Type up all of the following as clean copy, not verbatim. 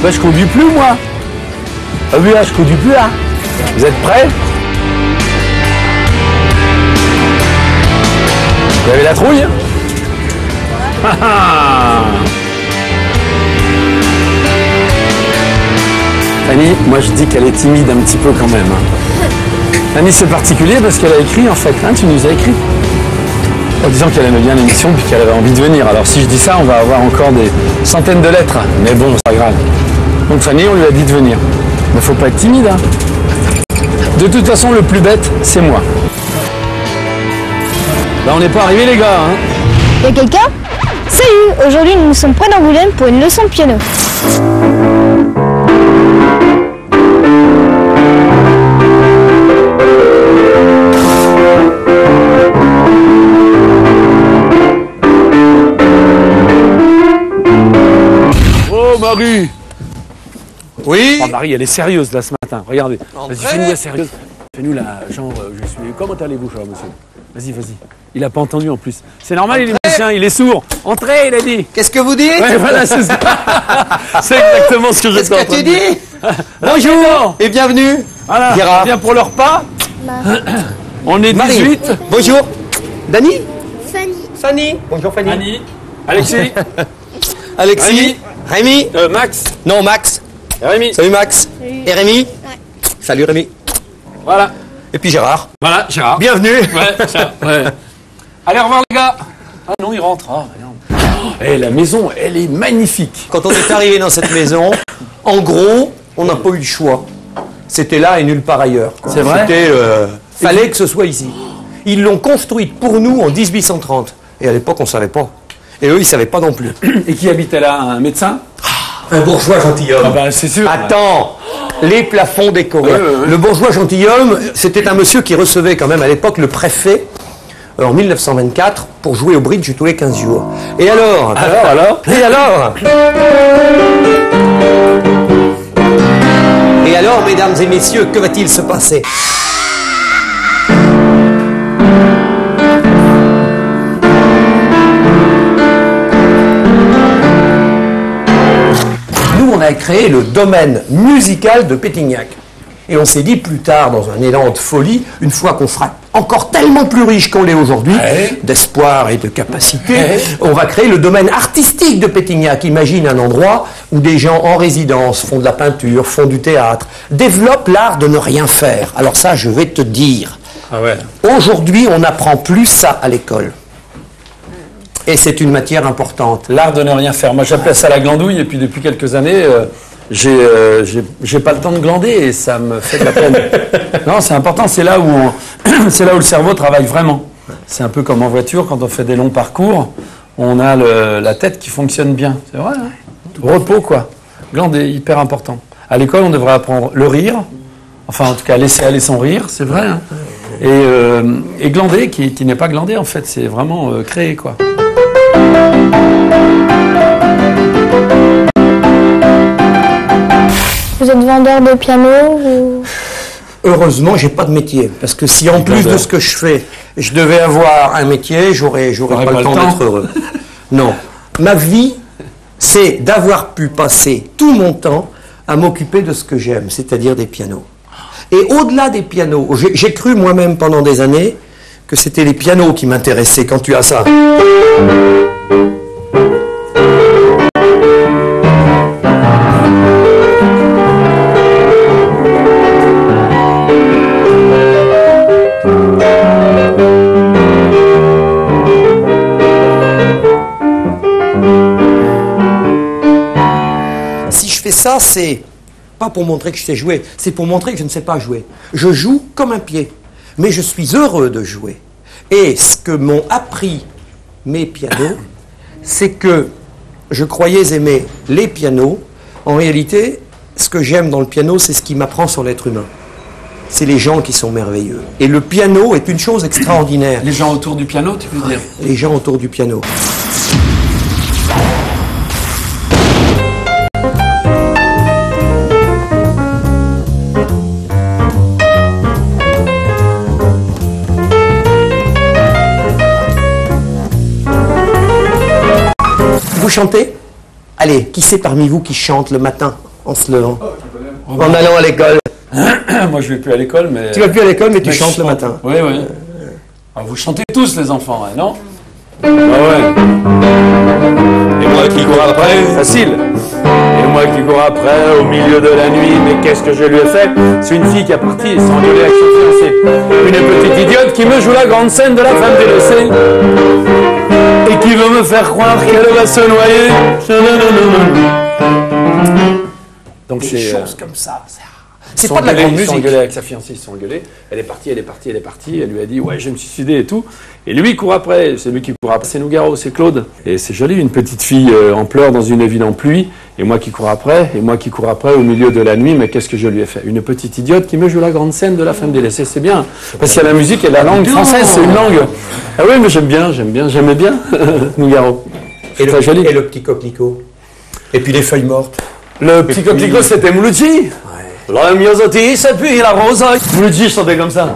Bah, je conduis plus, moi. Ah oui, là, je conduis plus, là. Vous êtes prêts? Vous avez la trouille? Fanny, moi je dis qu'elle est timide un petit peu quand même. Fanny, c'est particulier parce qu'elle a écrit en fait, hein, tu nous as écrit. En disant qu'elle aimait bien l'émission puis qu'elle avait envie de venir. Alors si je dis ça, on va avoir encore des centaines de lettres. Mais bon, c'est pas grave. Donc Fanny, on lui a dit de venir. Mais faut pas être timide, hein. De toute façon, le plus bête, c'est moi. Là, on n'est pas arrivé les gars, hein. Y'a quelqu'un? Salut! Aujourd'hui, nous sommes près d'Angoulême pour une leçon de piano. Oh Marie! Oui. Oh Marie, elle est sérieuse là ce matin, regardez. Vas-y, fais-nous la sérieuse. Fais-nous la genre, je suis... Comment allez-vous, cher monsieur? Vas-y, vas-y. Il a pas entendu en plus. C'est normal, il est musicien, il est sourd. Entrez, il a dit. Qu'est-ce que vous dites? Ouais, voilà, c'est ça. C'est exactement ce que je Qu'est-ce que tu dis? Bonjour et bienvenue. Voilà, Gérard. on vient pour le repas. On est 18. Bonjour. Dany? Fanny. Fanny. Bonjour Fanny. Annie. Alexis. Alexis. Rémi. Max. Non, Max. Rémi. Salut Max. Et Rémi? Ouais. Salut Rémi. Voilà. Et puis Gérard. Voilà, Gérard. Bienvenue. Ouais, ça, ouais. Allez, au revoir les gars. Ah non, il rentre. Ah, oh, la maison, elle est magnifique. Quand on est arrivé dans cette maison, en gros, on n'a pas eu le choix. C'était là et nulle part ailleurs. C'est vrai? C'était, fallait que ce soit ici. Ils l'ont construite pour nous en 1830. Et à l'époque, on ne savait pas. Et eux, ils ne savaient pas non plus. Et qui habitait là? Un médecin? Un bourgeois gentilhomme. Ah bah, c'est sûr. Attends, les plafonds décorés. Ouais, ouais, ouais. Le bourgeois gentilhomme, c'était un monsieur qui recevait quand même à l'époque le préfet en 1924 pour jouer au bridge tous les 15 jours. Et alors? Et alors, mesdames et messieurs, que va-t-il se passer? On a créé le domaine musical de Pétignac. Et on s'est dit plus tard, dans un élan de folie, une fois qu'on sera encore tellement plus riche qu'on l'est aujourd'hui, d'espoir et de capacité, on va créer le domaine artistique de Pétignac. Imagine un endroit où des gens en résidence font de la peinture, font du théâtre, développent l'art de ne rien faire. Alors ça, je vais te dire. Ah ouais. Aujourd'hui, on n'apprend plus ça à l'école. Et c'est une matière importante. L'art de ne rien faire. Moi, j'appelais ça la glandouille, et puis depuis quelques années, j'ai pas le temps de glander, et ça me fait de la peine. Non, c'est important, c'est là où c'est là où le cerveau travaille vraiment. C'est un peu comme en voiture, quand on fait des longs parcours, on a la tête qui fonctionne bien. C'est vrai, hein? Repos, quoi. Glander, hyper important. À l'école, on devrait apprendre le rire, enfin, en tout cas, laisser aller son rire, c'est vrai, hein? Et glander, qui n'est pas glander, en fait, c'est vraiment créer, quoi. Vous êtes vendeur de piano ou... Heureusement, j'ai pas de métier. Parce que si en plus de ce que je fais, je devais avoir un métier, j'aurais pas le temps d'être heureux. Non. Ma vie, c'est d'avoir pu passer tout mon temps à m'occuper de ce que j'aime, c'est-à-dire des pianos. Et au-delà des pianos, j'ai cru moi-même pendant des années que c'était les pianos qui m'intéressaient quand tu as ça. Si je fais ça, c'est pas pour montrer que je sais jouer, c'est pour montrer que je ne sais pas jouer. Je joue comme un pied, mais je suis heureux de jouer. Et ce que m'ont appris mes pianos, c'est que je croyais aimer les pianos. En réalité, ce que j'aime dans le piano, c'est ce qui m'apprend sur l'être humain. C'est les gens qui sont merveilleux. Et le piano est une chose extraordinaire. Les gens autour du piano, tu veux dire? Les gens autour du piano. Vous chantez? Allez, qui c'est parmi vous qui chante le matin? en se levant, en allant à l'école. Moi, je vais plus à l'école, mais... Tu vas plus à l'école, mais tu je chantes le chante. matin. Oui, oui. Ah, vous chantez tous, les enfants, hein, non? Ah ouais. Et moi qui cours après, facile. Et moi qui cours après, au milieu de la nuit, mais qu'est-ce que je lui ai fait? C'est une fille qui est partie et s'est engueulée avec son fiancé. Une petite idiote qui me joue la grande scène de la femme délaissée. Et qui veut me faire croire qu'elle va se noyer. Donc Des c'est... choses comme ça. C'est pas de la grande Ils sont musique. engueulés avec sa fiancée, ils se sont engueulés. Elle est partie, elle est partie, elle est partie. Elle lui a dit, ouais, je vais me suicider et tout. Et lui, il court après. C'est lui qui court après. C'est Nougaro, c'est Claude. Et c'est joli, une petite fille en pleurs dans une ville en pluie. Et moi qui cours après. Et moi qui cours après au milieu de la nuit. Mais qu'est-ce que je lui ai fait? Une petite idiote qui me joue la grande scène de la femme délaissée. C'est bien. Parce qu'il y a la musique et la langue française, c'est une langue. Ah oui, mais j'aimais bien Nougaro. Et Très joli. le petit coquelicot. Et puis les feuilles mortes. Le petit coquelicot, c'était Mouloudji. La myosotis et puis la rosaille. Mouloudji chantait comme ça.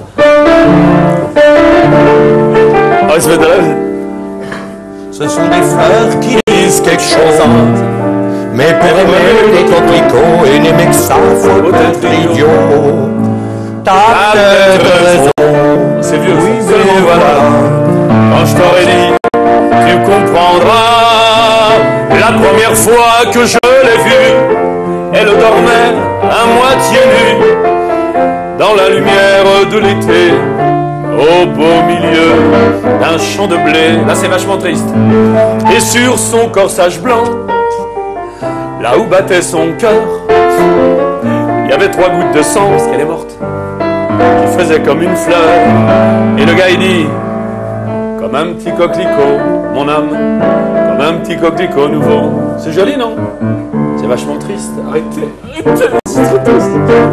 Ah, il se fait de rêve. Ce sont des fleurs qui disent quelque chose. Mais pour aimer les coquelicots et n'aimer que ça, faut être idiot. T'as peut-être raison. C'est vieux, Oui, ça. mais voilà. Quand je t'aurais dit, tu comprendras. La première fois que je l'ai vue, elle dormait à moitié nue dans la lumière de l'été, au beau milieu d'un champ de blé. Là, c'est vachement triste. Et sur son corsage blanc, là où battait son cœur, il y avait 3 gouttes de sang, parce qu'elle est morte, qui faisaient comme une fleur. Et le gars, il dit, comme un petit coquelicot, mon âme, comme un petit coquelicot nouveau. C'est joli, non? C'est vachement triste. Arrêtez, c'est trop triste.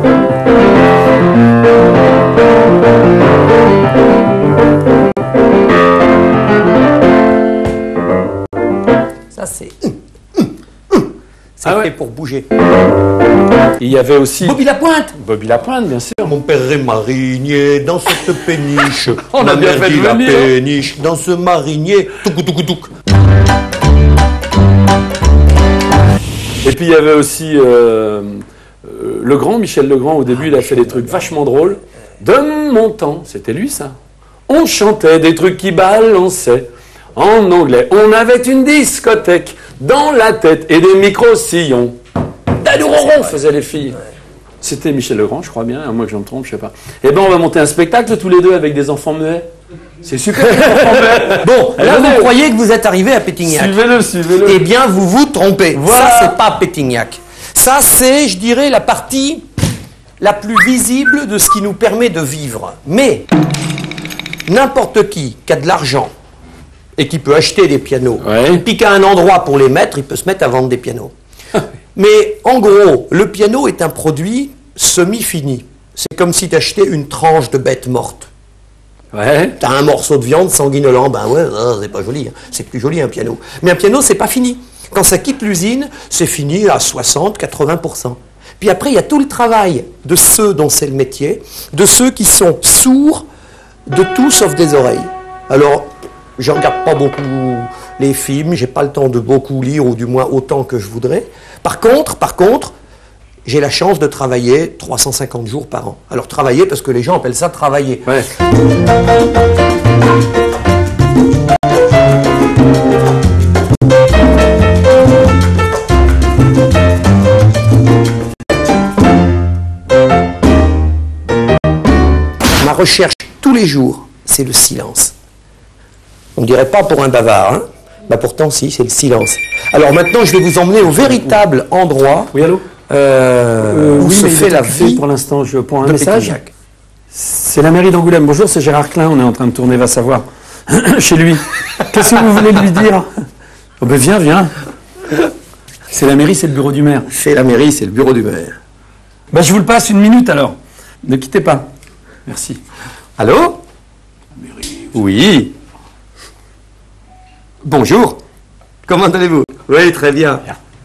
Ça, c'est Ah ouais. fait pour bouger. Il y avait aussi Bobby Lapointe. Bobby Lapointe, bien sûr. Mon père est marinier dans cette péniche. On a Ma bien mère fait de dit la venir. péniche dans ce marinier. Touc, touc, touc. Et puis il y avait aussi Legrand, Michel Legrand. Au début, il a fait des trucs vachement drôles. De mon temps, c'était lui ça. On chantait des trucs qui balançaient en anglais. On avait une discothèque dans la tête et des micro-sillons. Dalouron faisaient les filles. C'était Michel Legrand, je crois bien, à moins que j'en me trompe, je sais pas. Eh ben, on va monter un spectacle tous les deux avec des enfants muets. C'est super. Bon, là, venez. vous croyez que vous êtes arrivé à Pétignac. Suivez-le, suivez-le. Eh bien, vous vous trompez. Voilà. Ça, c'est pas Pétignac. Ça, c'est, je dirais, la partie la plus visible de ce qui nous permet de vivre. Mais, n'importe qui a de l'argent et qui peut acheter des pianos, Ouais. et puis qui a un endroit pour les mettre, il peut se mettre à vendre des pianos. Mais, en gros, le piano est un produit semi-fini. C'est comme si tu achetais une tranche de bête morte. Ouais. T'as un morceau de viande sanguinolent, ben ouais, c'est pas joli. C'est plus joli un piano. Mais un piano, c'est pas fini. Quand ça quitte l'usine, c'est fini à 60-80%. Puis après, il y a tout le travail de ceux dont c'est le métier, de ceux qui sont sourds de tout sauf des oreilles. Alors, je regarde pas beaucoup les films, j'ai pas le temps de beaucoup lire, ou du moins autant que je voudrais. Par contre, j'ai la chance de travailler 350 jours par an. Alors travailler, parce que les gens appellent ça travailler. Ouais. Ma recherche tous les jours, c'est le silence. On ne dirait pas pour un bavard, hein? Bah pourtant si, c'est le silence. Alors maintenant, je vais vous emmener au véritable endroit Oui, allô où se fait la vie pour l'instant, je prends un de message. Pétignac. C'est la mairie d'Angoulême. Bonjour, c'est Gérard Klein, on est en train de tourner, va savoir. Chez lui. Qu'est-ce que vous voulez lui dire? Oh ben viens. C'est la mairie, c'est le bureau du maire. C'est la mairie, c'est le bureau du maire. Ben je vous le passe 1 minute alors. Ne quittez pas. Merci. Allô? Oui. Bonjour. Comment allez-vous? Oui, très bien.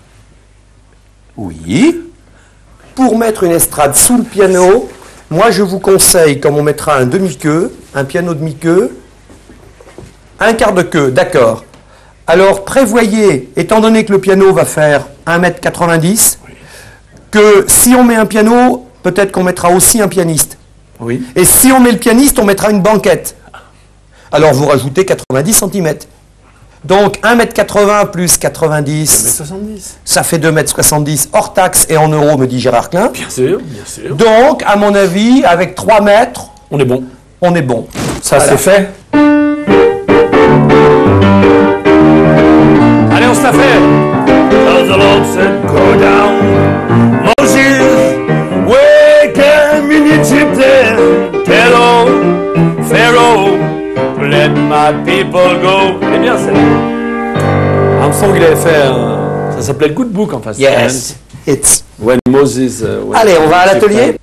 Oui. Pour mettre une estrade sous le piano, moi je vous conseille, comme on mettra un demi-queue, un piano demi-queue, un quart de queue, d'accord. Alors prévoyez, étant donné que le piano va faire 1,90 m, que si on met un piano, peut-être qu'on mettra aussi un pianiste. Oui. Et si on met le pianiste, on mettra une banquette. Alors vous rajoutez 90 cm. Donc 1,80 m plus 90, 2,70 m. ça fait 2,70 m hors taxe et en euros, me dit Gérard Klein. Bien sûr, bien sûr. Donc, à mon avis, avec 3 mètres, On est bon. on est bon. Ça, Voilà. c'est fait. Allez, on se la fait. As the Lord said, go down. Moses, wake him in Egypt and tell old Pharaoh, let my people go. Eh bien, c'est Armstrong, il avait fait ça s'appelait le Good Book en fait. Yes, it's... When Moses. Went Allez, on va à to Egypt. l'atelier.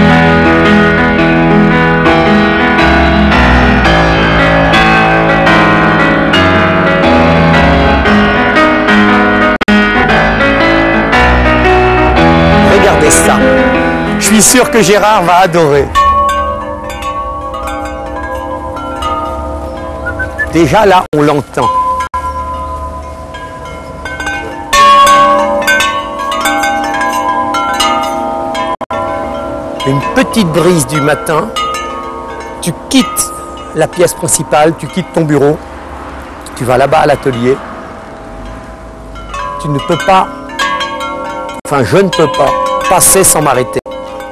Regardez ça. Je suis sûr que Gérard va adorer. Déjà là, on l'entend. Une petite brise du matin, tu quittes la pièce principale, tu quittes ton bureau, tu vas là-bas à l'atelier. Tu ne peux pas, enfin je ne peux pas, passer sans m'arrêter.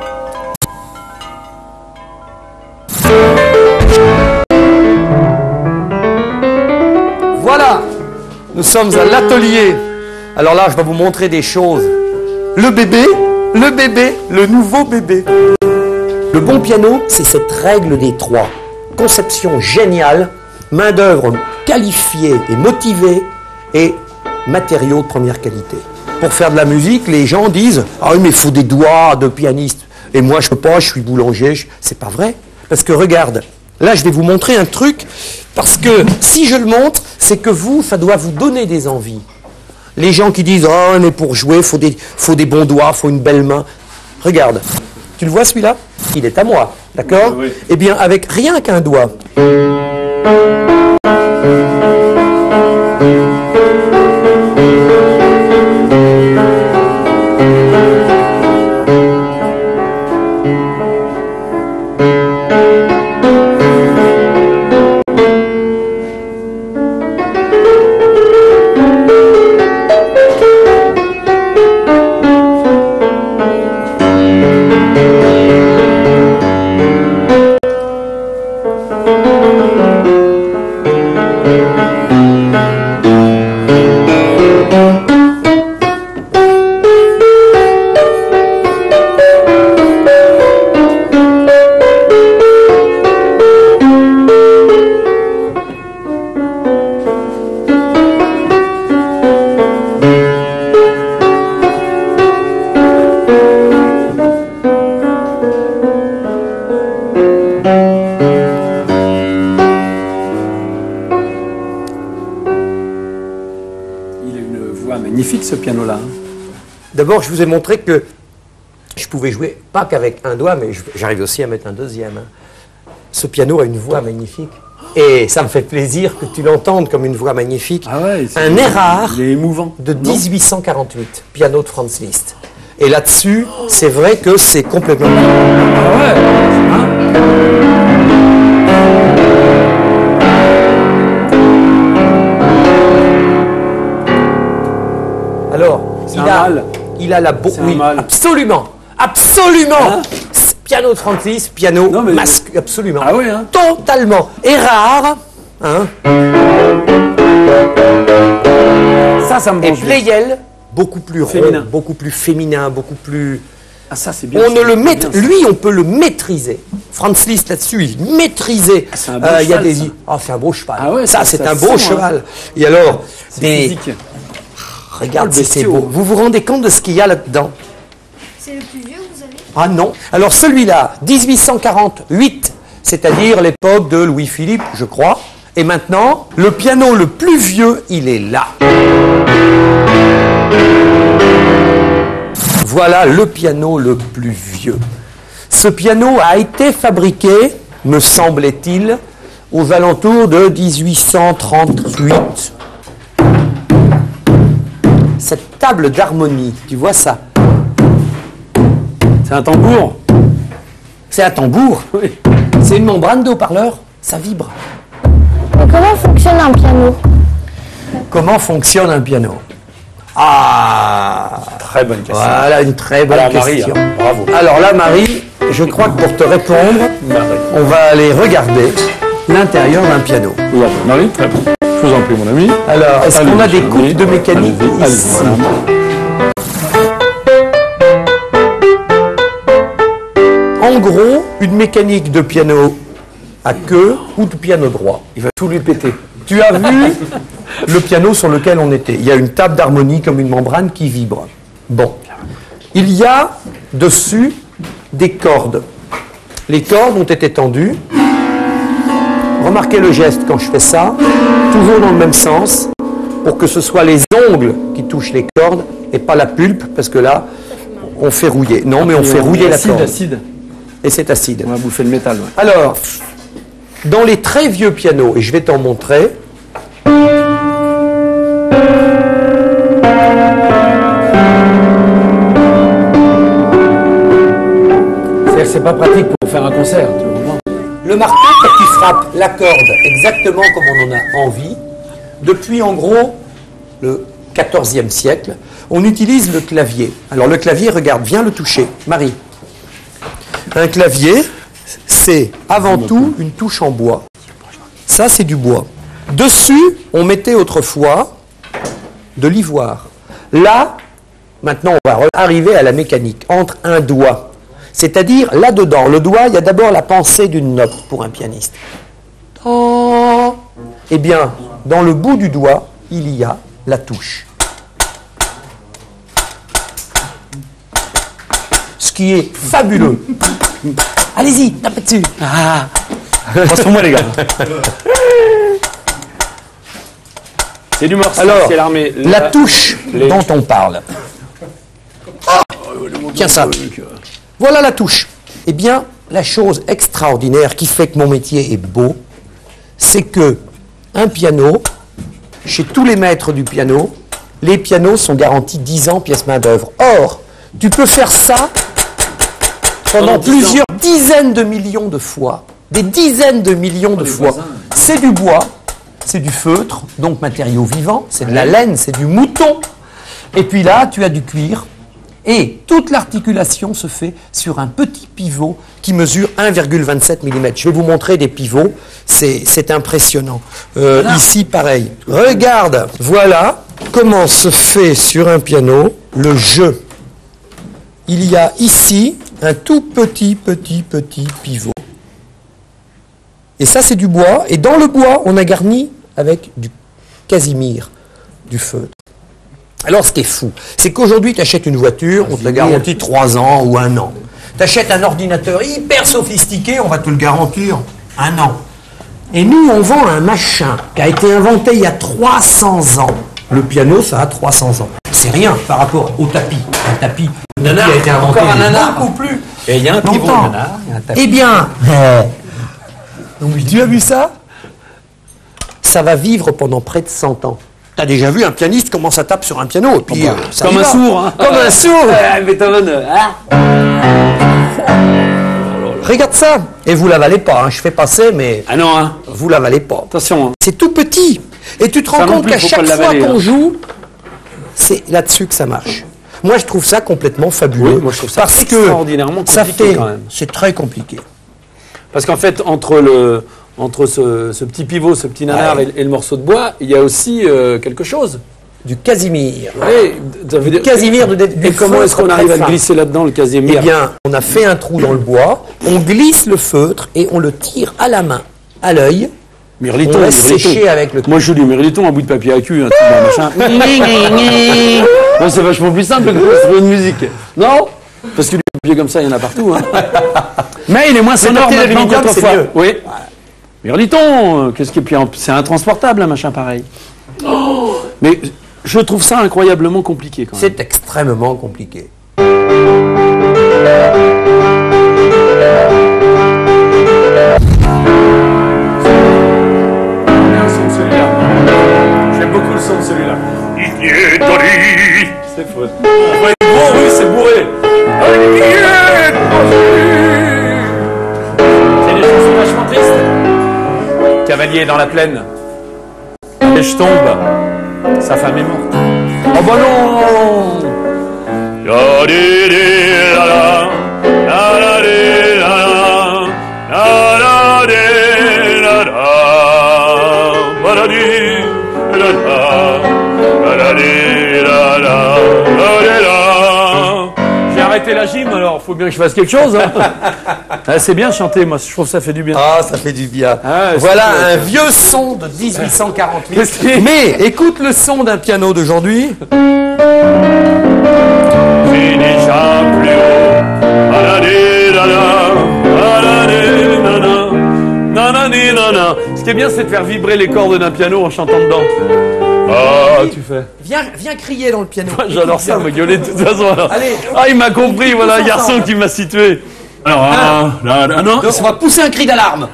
Voilà, nous sommes à l'atelier. Alors là, je vais vous montrer des choses. Le bébé, le nouveau bébé. Le bon piano, c'est cette règle des 3. Conception géniale, main-d'œuvre qualifiée et motivée, et matériaux de première qualité. Pour faire de la musique, les gens disent « Ah oui, mais il faut des doigts de pianiste. » Et moi, je ne peux pas, je suis boulanger. C'est pas vrai. Parce que regarde, là, je vais vous montrer un truc, parce que si je le montre, c'est que vous, ça doit vous donner des envies. Les gens qui disent « Oh, mais pour jouer, faut des bons doigts, faut une belle main. » Regarde, tu le vois celui-là? Il est à moi, d'accord? Oui, oui. Eh bien, avec rien qu'un doigt. Magnifique ce piano-là. D'abord, je vous ai montré que je pouvais jouer pas qu'avec un doigt, mais j'arrive aussi à mettre un deuxième. Ce piano a une voix magnifique. Et ça me fait plaisir que tu l'entendes comme une voix magnifique. Ah ouais, un air rare il est émouvant. de 1848, piano de Franz Liszt. Et là-dessus, c'est vrai que c'est complètement... Ah ouais, hein? Alors, il a la C'est un mâle. absolument, absolument. Hein? Piano de Franz Liszt, piano Non, mais- masculin, absolument. Ah ouais, hein? Totalement. Et rare, hein. Ça me Et branche. Pleyel, beaucoup plus Féminin. rond, beaucoup plus féminin, beaucoup plus... Ah ça c'est bien. On ne le c'est maîtrise, bien, ça. lui, on peut le maîtriser. Franz Liszt là-dessus, il maîtrisait. c'est un beau Il y a cheval, des... ça. Oh, c'est un beau cheval. Ah ouais, ça, ça- c'est ça un sent, beau hein. cheval. Et alors, C'est des... physique. Regarde, Oh, le si c'est bestiau. beau. Vous vous rendez compte de ce qu'il y a là-dedans? C'est le plus vieux que vous avez? Ah non. Alors celui-là, 1848, c'est-à-dire l'époque de Louis-Philippe, je crois. Et maintenant, le piano le plus vieux, il est là. Voilà le piano le plus vieux. Ce piano a été fabriqué, me semblait-il, aux alentours de 1838. Cette table d'harmonie, tu vois ça? C'est un tambour. C'est un tambour. Oui. C'est une membrane de haut-parleur. Ça vibre. Mais comment fonctionne un piano? Comment fonctionne un piano? Ah, Très bonne question. voilà une très bonne Alors, Marie, question. hein, bravo. Alors là, Marie, je crois que pour te répondre, on va aller regarder l'intérieur d'un piano. Marie, très bon. Je vous en prie, mon ami. Alors, est-ce qu'on a Allez, des coupes de mécanique allez, ici? En gros, une mécanique de piano à queue ou de piano droit. Il va tout lui péter. Tu as vu le piano sur lequel on était. Il y a une table d'harmonie comme une membrane qui vibre. Bon. Il y a dessus des cordes. Les cordes ont été tendues. Remarquez le geste quand je fais ça, toujours dans le même sens, pour que ce soit les ongles qui touchent les cordes et pas la pulpe, parce que là, on fait rouiller. Non, mais on fait rouiller la corde. Acide. Et c'est acide. On va bouffer le métal. Ouais. Alors, dans les très vieux pianos, et je vais t'en montrer, C'est pas pratique pour faire un concert. Tu vois. le marteau, quand il frappe la corde exactement comme on en a envie, depuis en gros le XIVe siècle, on utilise le clavier. Alors le clavier, regarde, viens le toucher. Marie. Un clavier, c'est avant tout une touche en bois. Ça, c'est du bois. Dessus, on mettait autrefois de l'ivoire. Là, maintenant, on va arriver à la mécanique, entre un doigt. C'est-à-dire, là-dedans, le doigt, il y a d'abord la pensée d'une note pour un pianiste. Eh bien, dans le bout du doigt, il y a la touche. Ce qui est fabuleux. Allez-y, tapez dessus. Passe pour moi, les gars. C'est du morceau. Alors, c'est l'armée. la touche dont on parle. Tiens ça. Voilà la touche. Eh bien, la chose extraordinaire qui fait que mon métier est beau, c'est que un piano, chez tous les maîtres du piano, les pianos sont garantis 10 ans pièce main-d'œuvre. Or, tu peux faire ça pendant plusieurs dizaines de millions de fois. Des dizaines de millions de fois. C'est du bois, c'est du feutre, donc matériau vivant, c'est de la laine, c'est du mouton. Et puis là, tu as du cuir. Et toute l'articulation se fait sur un petit pivot qui mesure 1,27 mm. Je vais vous montrer des pivots, c'est impressionnant. Ici, pareil. Regarde, voilà comment se fait sur un piano le jeu. Il y a ici un tout petit pivot. Et ça, c'est du bois. Et dans le bois, on a garni avec du casimir, du feutre. Alors, ce qui est fou, c'est qu'aujourd'hui, tu achètes une voiture, on te la garantit 3 ans ou 1 an. Tu achètes un ordinateur hyper sophistiqué, on va te le garantir 1 an. Et nous, on vend un machin qui a été inventé il y a 300 ans. Le piano, ça a 300 ans. C'est rien par rapport au tapis. Un tapis qui a été inventé encore un nanar. beaucoup plus. Et il y a un pivot longtemps. nanar, il y a un tapis. Eh bien, donc, tu as vu ça? Ça va vivre pendant près de 100 ans. T'as déjà vu un pianiste comment ça tape sur un piano et puis, ça comme y un va. sourd. Hein. Comme un sourd. Beethoven. Regarde ça. Et vous l'avalez pas. Hein. Je fais passer, mais Ah non, hein. vous l'avalez pas. Attention. Hein. C'est tout petit. Et tu te rends Ça non compte plus, qu'à faut chaque pas fois l'avaler, qu'on hein. joue, c'est là-dessus que ça marche. Moi, je trouve ça complètement fabuleux. Oui, moi, je trouve ça parce que extraordinairement ça compliqué, fait, quand même. c'est très compliqué. Parce qu'en fait, entre ce petit pivot, ce petit nanar et le morceau de bois, il y a aussi quelque chose. Du casimir. Oui, ça veut dire- Casimir du Et comment est-ce qu'on feutre arrive à très le fin. glisser là-dedans, le casimir? Eh bien, on a fait un trou dans le bois, on glisse le feutre et on le tire à la main, à l'œil. Mirliton, On laisse sécher avec le Moi, je dis Mirliton, un bout de papier à cul, un truc machin. Non, c'est vachement plus simple que construire une musique. Non? Parce que du papier comme ça, il y en a partout. Hein. Mais il est moins sonore papier maintenant d'aluminium, qu'autrefois. c'est mieux. Oui. Mirliton, qu'est-ce qui est puis c'est intransportable, un machin pareil. Mais je trouve ça incroyablement compliqué quand même. C'est extrêmement compliqué. J'aime beaucoup le son de celui-là. C'est faux. Bon russe, c'est bourré. cavalier dans la plaine. Et je tombe. Sa femme est morte. Oh bah non! J'ai arrêté la gym, alors faut bien que je fasse quelque chose. Hein. Ah, c'est bien chanter, moi je trouve que ça fait du bien. Ah, ça fait du bien. Ah, voilà un vieux son de 1848. Mais écoute le son d'un piano d'aujourd'hui. C'est déjà plus haut. Ce qui est bien, c'est de faire vibrer les cordes d'un piano en chantant dedans. Ah, tu fais. Viens crier dans le piano. J'adore ça, me gueuler de toute façon. Alors. Allez. Ah, il m'a compris, voilà, un garçon qui m'a situé. Alors, non. On va pousser un cri d'alarme.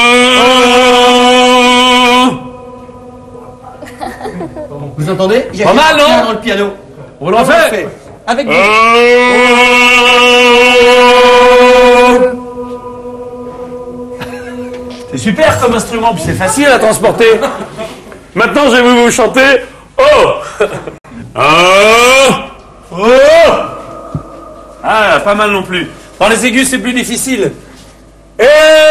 Vous entendez? Pas mal, non? Dans le piano. On l'a fait. Avec vous. C'est super comme instrument, puis c'est facile à transporter. Maintenant, je vais vous chanter. Oh! Ah, pas mal non plus. Dans les aigus, c'est plus difficile. Et...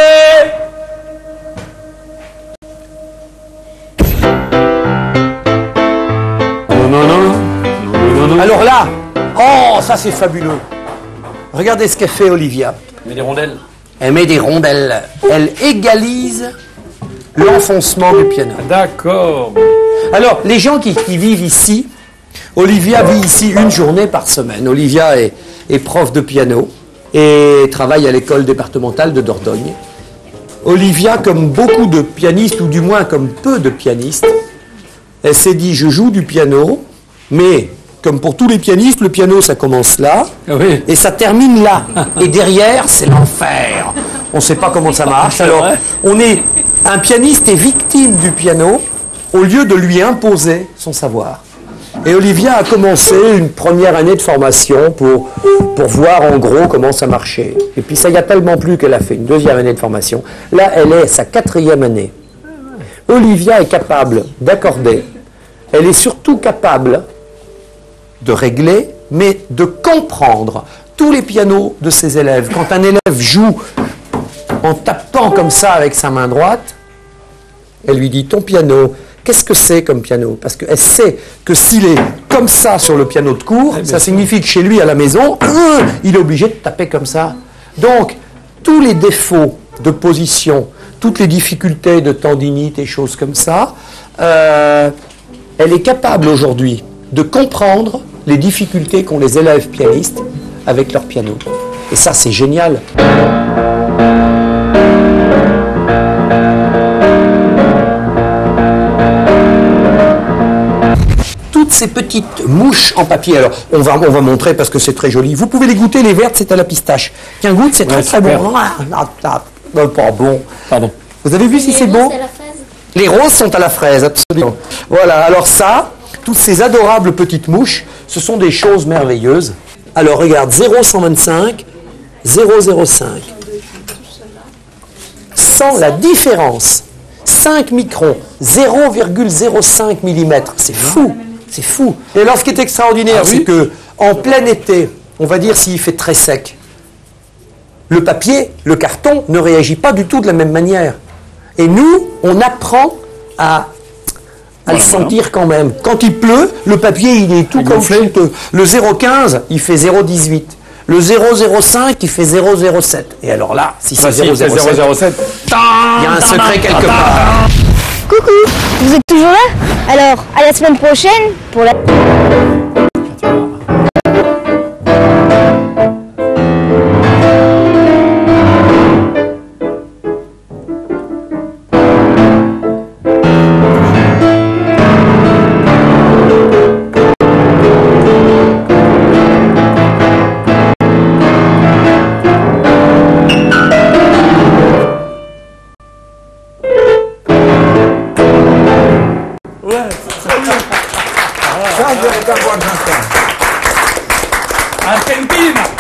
Non. Alors là, oh, ça c'est fabuleux. Regardez ce qu'elle fait, Olivia. Mais des rondelles. Elle met des rondelles. Elle égalise l'enfoncement du piano. D'accord. Alors, les gens qui vivent ici, Olivia vit ici une journée par semaine. Olivia est prof de piano et travaille à l'école départementale de Dordogne. Olivia, comme beaucoup de pianistes, ou du moins comme peu de pianistes, elle s'est dit, je joue du piano, mais comme pour tous les pianistes, le piano, ça commence là, Oui. et ça termine là. Et derrière, c'est l'enfer. On ne sait pas comment ça marche. Alors, un pianiste est victime du piano au lieu de lui imposer son savoir. Et Olivia a commencé une première année de formation pour voir en gros comment ça marchait. Et puis ça y a tellement plu qu'elle a fait une deuxième année de formation. Là, elle est à sa 4e année. Olivia est capable d'accorder. Elle est surtout capable de régler, mais de comprendre tous les pianos de ses élèves. Quand un élève joue en tapant comme ça avec sa main droite, elle lui dit, ton piano, qu'est-ce que c'est comme piano? Parce qu'elle sait que s'il est comme ça sur le piano de cours, ça signifie que chez lui à la maison, il est obligé de taper comme ça. Donc, tous les défauts de position, toutes les difficultés de tendinite et choses comme ça, elle est capable aujourd'hui de comprendre les difficultés qu'ont les élèves pianistes avec leur piano. Et ça, c'est génial. Toutes ces petites mouches en papier, alors on va montrer parce que c'est très joli. Vous pouvez les goûter, les vertes, c'est à la pistache. Tiens, goûte, c'est très très bon. Pas bon. Pardon. Vous avez vu si c'est bon? Les roses sont à la fraise, absolument. Voilà, alors ça, toutes ces adorables petites mouches, ce sont des choses merveilleuses. Alors regarde, 0,125, 0,05. Sans la différence, 5 microns, 0,05 mm, c'est fou, c'est fou. Et alors ce qui est extraordinaire, c'est que en plein été, on va dire s'il fait très sec, le papier, le carton ne réagit pas du tout de la même manière. Et nous, on apprend à le sentir quand même. Quand il pleut, le papier, il est tout comme flotteux. Le 0,15, il fait 0,18. Le 0,05, il fait 0,07. Et alors là, si c'est 0,07, il y a un secret quelque part. Coucou, vous êtes toujours là? Alors, à la semaine prochaine pour la... Argentine!